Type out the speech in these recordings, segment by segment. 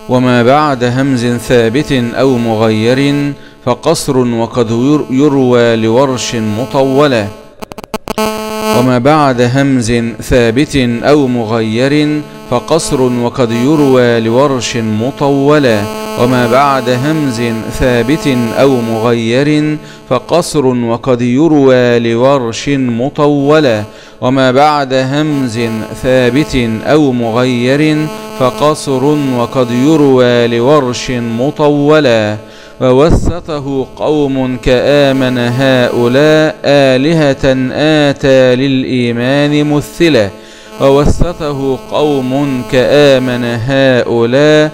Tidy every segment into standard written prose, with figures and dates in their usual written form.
وما بعد همز ثابت أو مغير فقصر وقد يروى لورش مطولة. وما بعد همز ثابت أو مغير فقصر وقد يروى لورش مطولة. وما بعد همز ثابت أو مغير فقصر وقد يروى لورش مطولة. وما بعد همز ثابت أو مغير فقصر وقد يروى لورش مطولة. ووسطه قوم كآمن هؤلاء آلهة آتى للإيمان مثلة. ووسطه قوم كآمن هؤلاء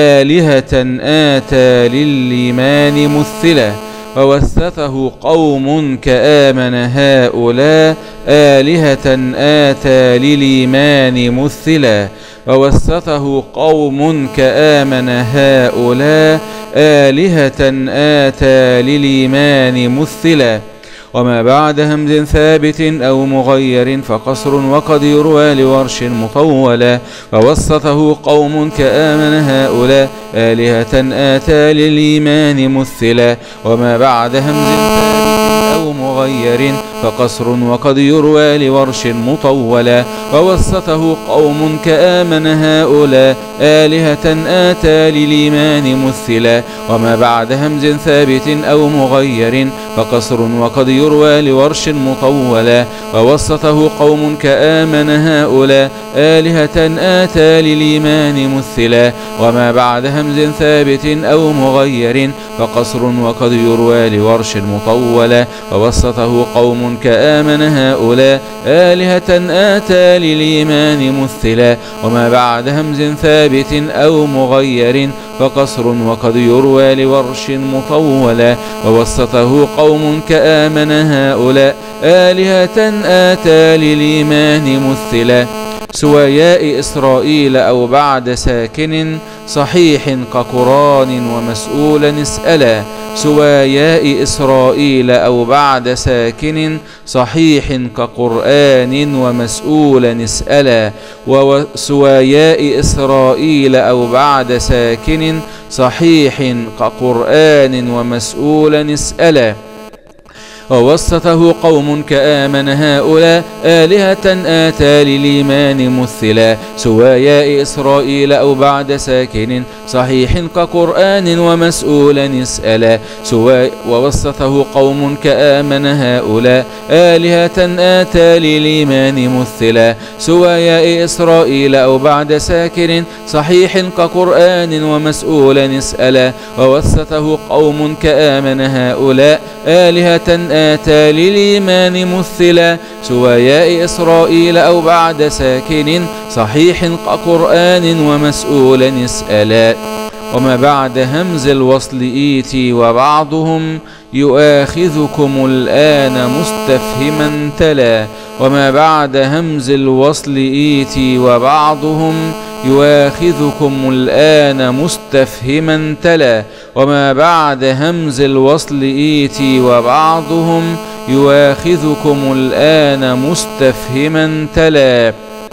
آلهة آتى للإيمان مثلة. ووسطه قوم كآمن هؤلاء آلهة آتى للإيمان مثلة. ووسطه قوم كآمن هؤلاء آلهة آتى للإيمان مثلة. وما بعد همز ثابت أو مغير فقصر وقد يروى لورش مطولة. ووسطه قوم كآمن هؤلاء آلهة آتى للإيمان مثلة. وما بعد همز ثابت أو مغير فقصر وقد يروى لورش مطولة. ووسطه قوم كآمن هؤلاء آلهة آتى للإيمان مثلة. وما بعد همز ثابت أو مغير فقصر وقد يروى لورش مطولة. ووسطه قوم كآمن هؤلاء آلهة آتى للإيمان مثلة. وما بعد همز ثابت أو مغير فقصر وقد يروى لورش مطولة. ووسطه قوم كآمن هؤلاء آلهة آتى للإيمان مثلة. وما بعد همز ثابت أو مغير فقصر وقد يروى لورش مطولة. ووسطه قوم كآمن هؤلاء آلهة آتى للإيمان مثلة. سوى ياء إسرائيل أو بعد ساكن صحيح كقرآن ومسؤولا اسألا. سوى ياء إسرائيل أو بعد ساكن صحيح كقرآن ومسؤولا اسألا. وسوى ياء إسرائيل أو بعد ساكن صحيح كقرآن ومسؤولا اسألا. ووسطه قوم كآمن هؤلاء آلهة آتى للإيمان مثلا. سوى ياء إسرائيل أو بعد ساكن صحيح كقرآن ومسؤولا اسألا. ووسطه قوم كآمن هؤلاء آلهة آتى للإيمان مثلا. سوى ياء إسرائيل أو بعد ساكن صحيح كقرآن ومسؤولا اسألا. ووسطه قوم كآمن هؤلاء آلهة آتى للإيمان مثلا. سوى ياء إسرائيل أو بعد ساكن صحيح كقرآن ومسؤولا اسألا. وما بعد همز الوصل إيتي وبعضهم يؤاخذكم الآن مستفهما تلا. وما بعد همز الوصل إيتي وبعضهم يؤاخذكم الآن مستفهما تلا. وما بعد همز الوصل إيتي وبعضهم يؤاخذكم الآن مستفهما تلا.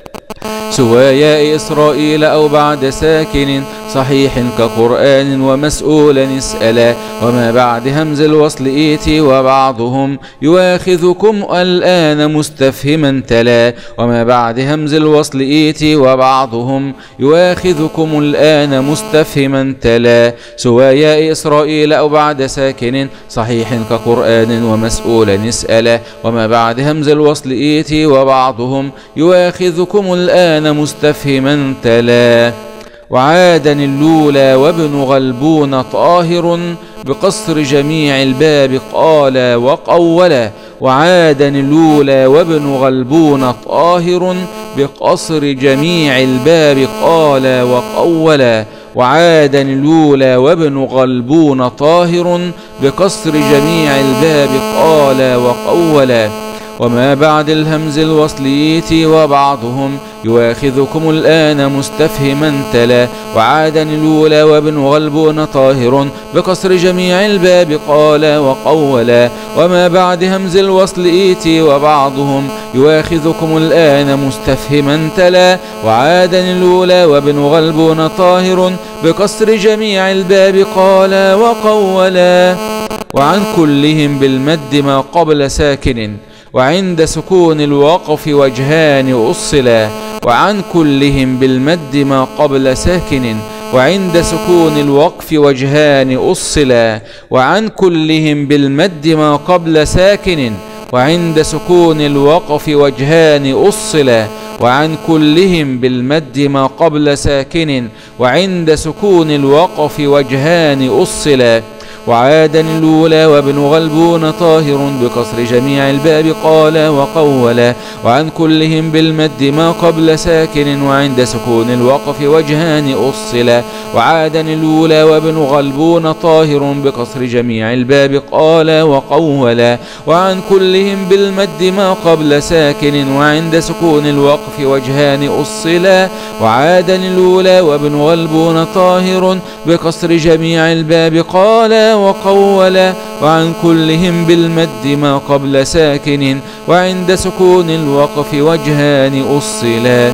سوى ياء إسرائيل أو بعد ساكن صحيح كقرآن ومسؤولا اسألا. وما بعد همز الوصل إيتي وبعضهم يؤاخذكم الآن مستفهما تلا. وما بعد همز الوصل إيتي وبعضهم يؤاخذكم الآن مستفهما تلا. سوى ياء إسرائيل أو بعد ساكن صحيح كقرآن ومسؤولا اسألا. وما بعد همز الوصل إيتي وبعضهم يؤاخذكم الآن مستفهما تلا. وعادا اللولى وابن غلبون طاهر بقصر جميع الباب قال وقولا. وعادا اللولى وابن غلبون طاهر بقصر جميع الباب قال وقولا. وعادا اللولى وابن غلبون طاهر بقصر جميع الباب قال وقولا. وما بعد الهمز الوصل يأتي وبعضهم يواخذكم الآن مستفهما تلا وعادا الأولى وابن غلبون طاهر بقصر جميع الباب قال وقولا وما بعد همز الوصل يأتي وبعضهم يواخذكم الآن مستفهما تلا وعادا الأولى وابن غلبون طاهر بقصر جميع الباب قال وقولا وعن كلهم بالمد ما قبل ساكن وعند سكون الوقف وجهان أصلا وعن كلهم بالمد ما قبل ساكن وعند سكون الوقف وجهان أصلا وعن كلهم بالمد ما قبل ساكن وعند سكون الوقف وجهان أصلا وعن كلهم بالمد ما قبل ساكن وعند سكون الوقف وجهان أصلا وعادا الأولى وابن غلبون طاهر بقصر جميع الباب قال وقولا وعن كلهم بالمد ما قبل ساكن وعند سكون الوقف وجهان أصلا وعادا الأولى وابن غلبون طاهر بقصر جميع الباب قال وقولا وعن كلهم بالمد ما قبل ساكن وعند سكون الوقف وجهان أصلا وعادا الأولى وابن غلبون طاهر بقصر جميع الباب قال وقولا وعن كلهم بالمد ما قبل ساكن وعند سكون الوقف وجهان أصلا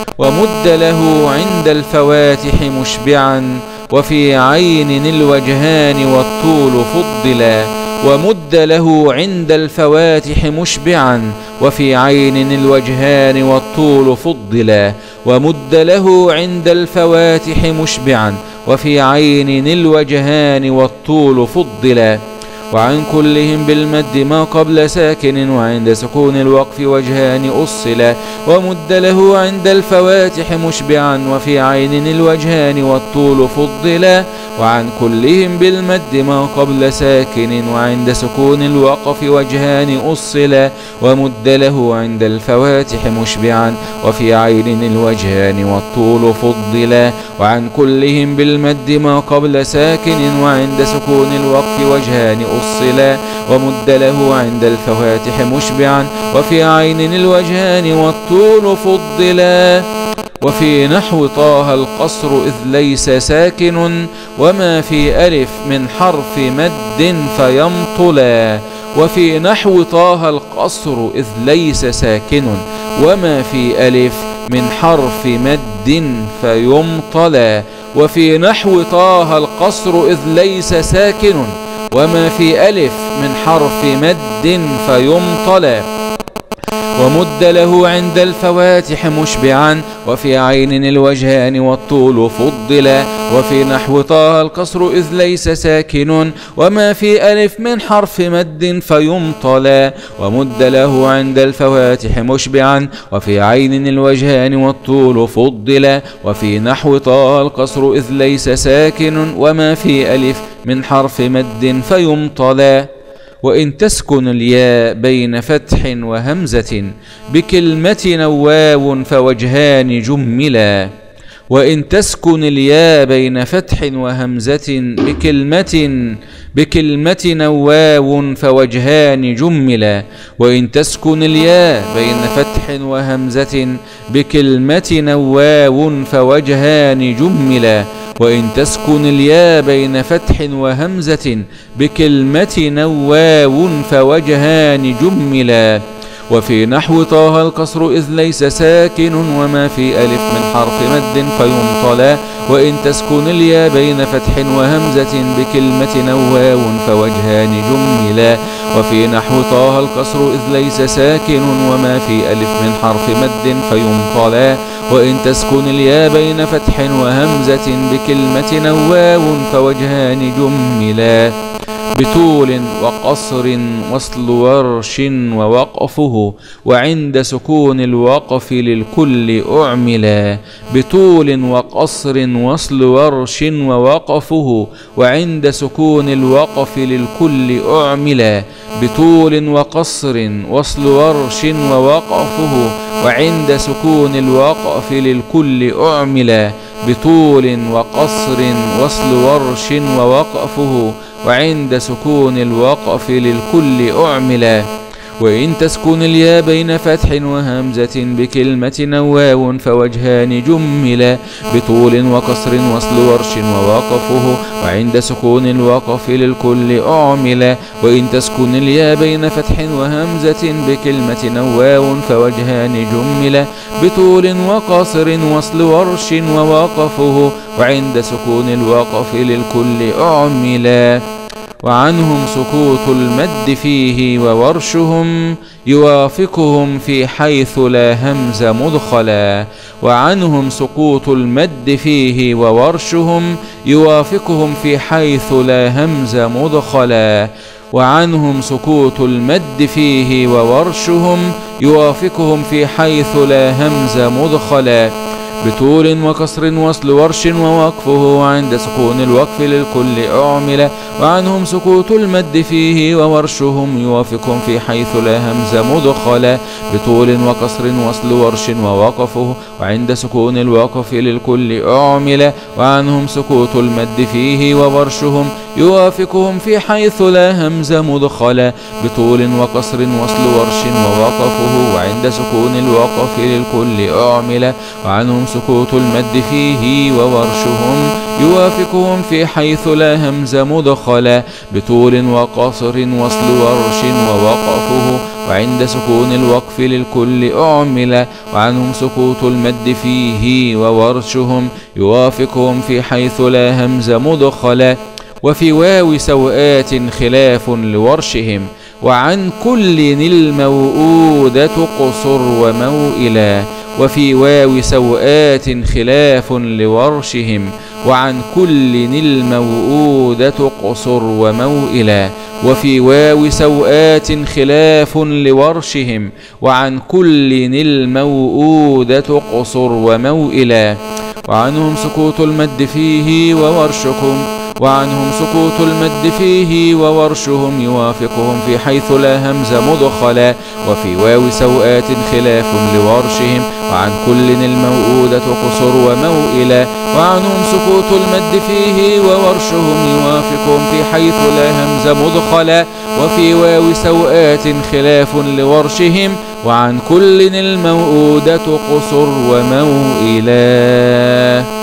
ومد له عند الفواتح مشبعا وفي عين الوجهان والطول فضلا ومد له عند الفواتح مشبعا وفي عين الوجهان والطول فضلا ومد له عند الفواتح مشبعا وفي عين الوجهان والطول فضلا وعن كلهم بالمد ما قبل ساكن وعند سكون الوقف وجهان أصلا ومد له عند الفواتح مشبعا وفي عين الوجهان والطول فضلا وعن كلهم بالمد ما قبل ساكن وعند سكون الوقف وجهان أصلا ومد له عند الفواتح مشبعا وفي عين الوجهان والطول فضلا وعن كلهم بالمد ما قبل ساكن وعند سكون الوقف وجهان أصلا ومد له عند الفواتح مشبعا وفي عين الوجهان والطول فضلا وفي نحو طه القصر إذ ليس ساكن وما في ألف من حرف مد فيمطلا وفي نحو طه القصر إذ ليس ساكن وما في ألف من حرف مد فيمطلا وفي نحو طه القصر إذ ليس ساكن وما في ألف من حرف مد فيمطلا ومد له عند الفواتح مشبعا وفي عين الوجهان والطول فضلا وفي نحو طه القصر إذ ليس ساكن وما في ألف من حرف مد فيمطلا ومد له عند الفواتح مشبعا وفي عين الوجهان والطول فضلا وفي نحو طه القصر إذ ليس ساكن وما في ألف من حرف مد فيمطلا وإن تسكن الياء بين فتح وهمزة بكلمة نواو فوجهان جملا وإن تسكن الياء بين فتح وهمزة بكلمة نواو فوجهان جملا وإن تسكن الياء بين فتح وهمزة بكلمة نواو فوجهان جملا وإن تسكن الياء بين فتح وهمزة بكلمة نواو فوجهان جملا وفي نحو طه القصر إذ ليس ساكن وما في ألف من حرف مد فيمطلا وإن تسكن الياء بين فتح وهمزة بكلمة نواو فوجهان جملا وفي نحو طه القصر إذ ليس ساكن وما في ألف من حرف مد فيمطلا وإن تسكن الياء بين فتح وهمزة بكلمة نواو فوجهان جملا بطول وقصر وصل ورش ووقفه وعند سكون الوقف للكل أعملا بطول وقصر وصل ورش ووقفه وعند سكون الوقف للكل أعملا بطول وقصر وصل ورش ووقفه وعند سكون الوقف للكل أعملا بطول وقصر وصل ورش ووقفه وعند سكون الوقف للكل أعملا وإن تسكن الياء بين فتح وهمزة بكلمة نواو فوجهان جملا بطول وكسر وصل ورش ووقفه وعند سكون الوقف للكل أعملا وإن تسكن الياء بين فتح وهمزة بكلمة نواو فوجهان جملا بطول وقصر وصل ورش ووقفه وعند سكون الوقف للكل أعملا وعنهم سكوت المد فيه وورشهم يوافقهم في حيث لا همز مدخلا وعنهم سقوط المد فيه وورشهم يوافقهم في حيث لا همز مدخلا وعنهم سكوت المد فيه وورشهم يوافقهم في حيث لا همز مدخلا بطول وكسر وصل ورش ووقفه وعند سكون الوقف للكل أعمل وعنهم سكوت المد فيه وورشهم يوافقهم في حيث لا همز مدخلا بطول وكسر وصل ورش ووقفه وعند سكون الوقف للكل أعمل وعنهم سكوت المد فيه وورشهم يوافقهم في حيث لا همز مدخلا بطول وكسر وصل ورش ووقفه وعند سكون الوقف للكل أعمل وعنهم سكوت المد فيه وورشهم يوافقهم في حيث لا همز مدخلا بطول وقصر وصل ورش ووقفه وعند سكون الوقف للكل أعمل وعنهم سكوت المد فيه وورشهم يوافقهم في حيث لا همز مدخلا وفي واو سوءات خلاف لورشهم وعن كل الموؤودة قصر وموئلا وفي واو سوءات خلاف لورشهم وعن كل الموؤودة قصر وموئلا وفي واو سوءات خلاف لورشهم وعن كل الموؤودة قصر وموئلا وعنهم سكوت المد فيه وورشهم يوافقهم في حيث لا همز مدخلا وفي واو سوءات خلاف لورشهم وعن كل الموؤودة قصر وموئلا وعنهم سكوت المد فيه وورشهم يوافقهم في حيث لا همز مدخلا وفي واو سوءات خلاف لورشهم وعن كل الموؤودة قصر وموئلا.